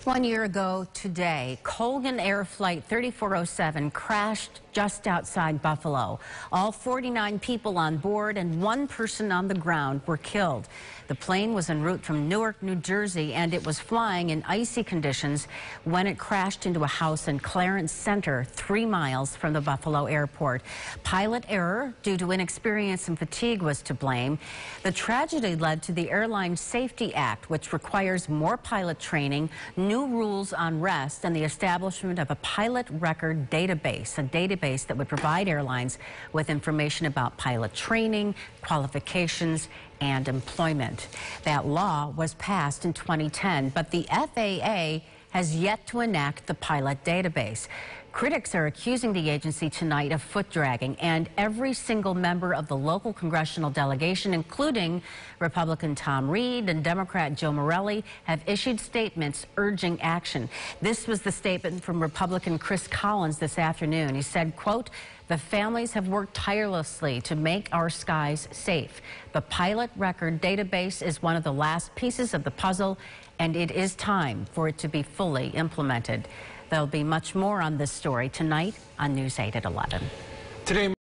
1 year ago today, Colgan Air Flight 3407 crashed just outside Buffalo. All 49 people on board and 1 person on the ground were killed. The plane was en route from Newark, New Jersey, and it was flying in icy conditions when it crashed into a house in Clarence Center, 3 miles from the Buffalo airport. Pilot error due to inexperience and fatigue was to blame. The tragedy led to the Airline Safety Act, which requires more pilot training, new rules on rest, and the establishment of a pilot record database, a database that would provide airlines with information about pilot training, qualifications, and employment. That law was passed in 2010, but the FAA has yet to enact the pilot database. Critics are accusing the agency tonight of foot dragging, and every single member of the local congressional delegation, including Republican Tom Reed and Democrat Joe Morelli, have issued statements urging action. This was the statement from Republican Chris Collins this afternoon. He said, quote, "The families have worked tirelessly to make our skies safe. The pilot record database is one of the last pieces of the puzzle, and it is time for it to be fully implemented." There'll be much more on this story tonight on News 8 at 11. Today.